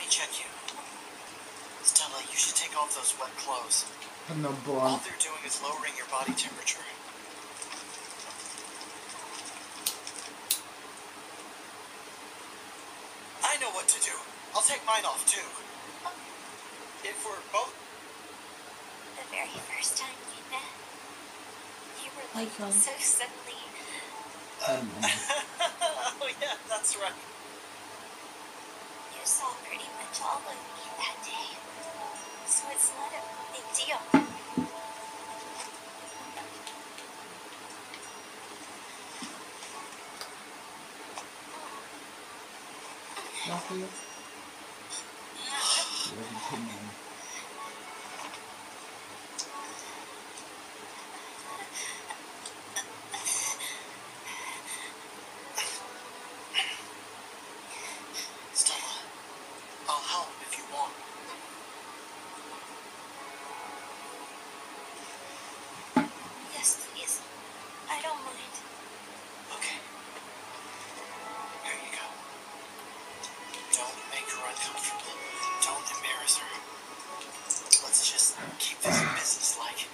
me check you. Stella, you should take off those wet clothes. No All they're doing is lowering your body temperature. I know what to do. I'll take mine off too. If we're both... The very first time we met, you were like so suddenly... Oh yeah, that's right. You saw pretty much all of me that day, so it's not a big deal. Nothing. Stella, I'll help if you want. Yes, please. I don't mind. Okay. Here you go. Don't make her uncomfortable. Don't embarrass her. Let's just keep this business-like.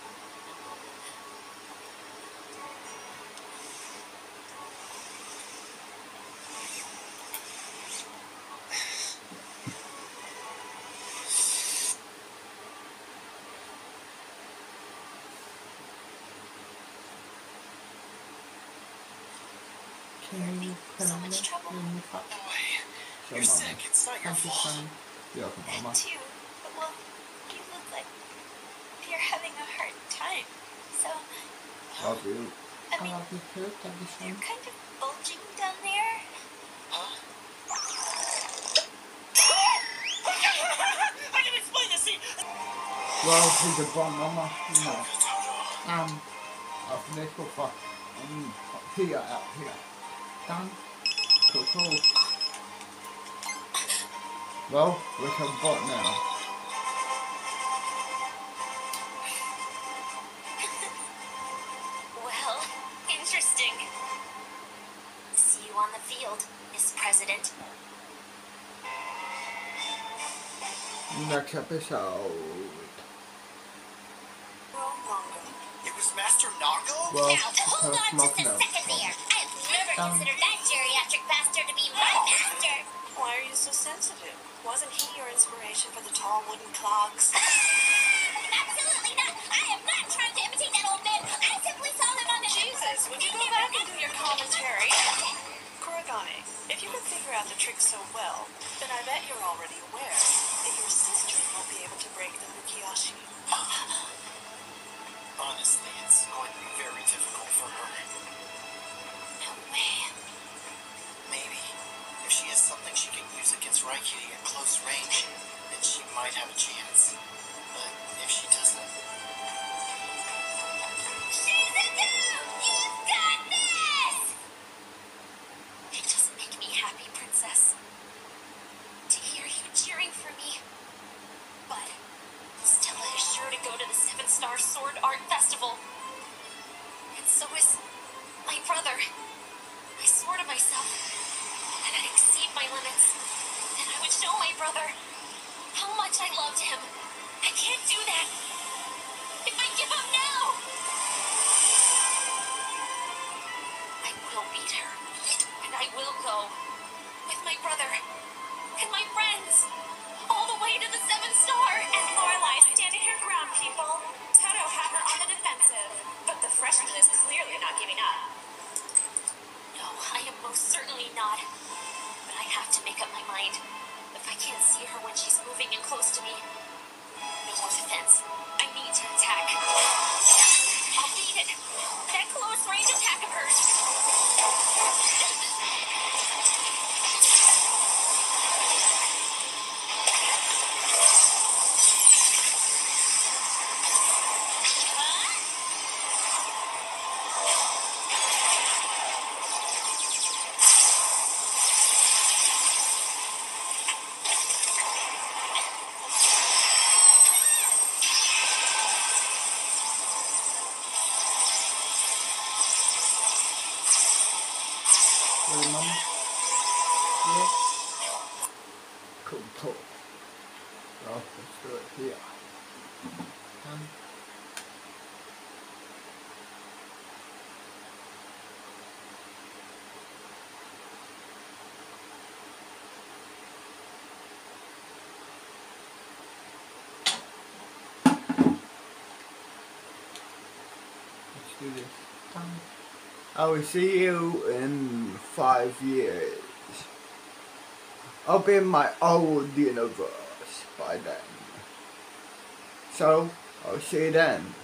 So much trouble. No way. You're sick. It's not your fault. That too. Well, you look like you're having a hard time. So, Love you. I mean, you're kind of bulging down there. Huh? I can explain this scene. Well, he's a bomb mama. Toto. After this, we'll fuck. Here, out here. Done. Cool. Well, we can bot now. Well, interesting. See you on the field, Miss President. Next episode. It was Master Nago? Well, Now, hold on just a second there. I've never considered that geriatric bastard to be my master. Why are you so sensitive? Wasn't he your inspiration for the tall wooden clocks? Absolutely not. I am not trying to imitate that old man. I simply saw him on the... Jesus, would you go back and do your commentary? Kurogane, if you can figure out the trick so well, then I bet you're already aware that your sister won't be able to break the Mukiashi. Honestly, it's going to be very difficult for her. No way. Maybe. If she has something she can use against Raikiri at close range, then she might have a chance. But if she doesn't... Shizuku! You've got this! It doesn't make me happy, Princess, to hear you cheering for me. But Stella is sure to go to the 7-Star Sword Art Festival. And so is my brother. I swore to myself that I'd exceed my limits, and I would show my brother how much I loved him. I can't do that if I give up now. I will beat her, and I will go with my brother and my friends all the way to the 7-Star. And Lorelai, standing her ground, people. Toto had her on the defensive, but the freshman is clearly not giving up. No, I am most certainly not. But I have to make up my mind. If I can't see her when she's moving in close to me, no more defense. I need to attack. I'll beat it. That close range attack of hers. control. Well, let's do it here. Done. Let's do this. Done. I will see you in 5 years. I'll be in my old universe by then. So, I'll see you then.